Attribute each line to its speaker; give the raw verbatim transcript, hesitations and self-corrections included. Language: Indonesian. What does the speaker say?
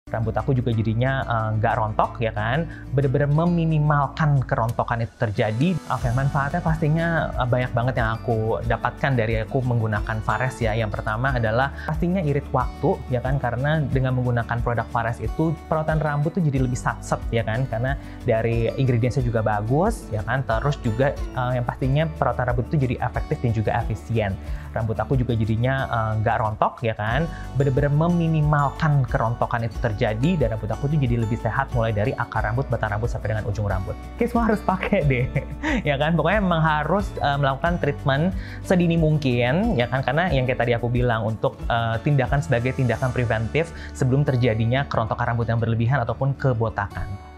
Speaker 1: rambut aku juga jadinya uh, nggak rontok ya kan, bener-bener meminimalkan kerontokan itu terjadi. Oke, manfaatnya pastinya uh, banyak banget yang aku dapatkan dari aku menggunakan Fares ya. Yang pertama adalah pastinya irit waktu ya kan, karena dengan menggunakan produk Fares itu perawatan rambut tuh jadi lebih satset ya kan, karena dari ingredientsnya juga bagus ya kan, terus juga uh, yang pastinya perawatan rambut itu jadi efektif dan juga efisien. Rambut aku juga jadinya nggak uh, rontok ya kan, bener-bener meminimalkan kerontokan itu terjadi, dan rambut aku tuh jadi lebih sehat mulai dari akar rambut, batang rambut sampai dengan ujung rambut. Oke, semua harus pakai deh ya kan, pokoknya memang harus uh, melakukan treatment sedini mungkin ya kan, karena yang kayak tadi aku bilang untuk uh, tindakan sebagai tindakan preventif sebelum terjadinya kerontokan rambut yang berlebihan ataupun kebotakan.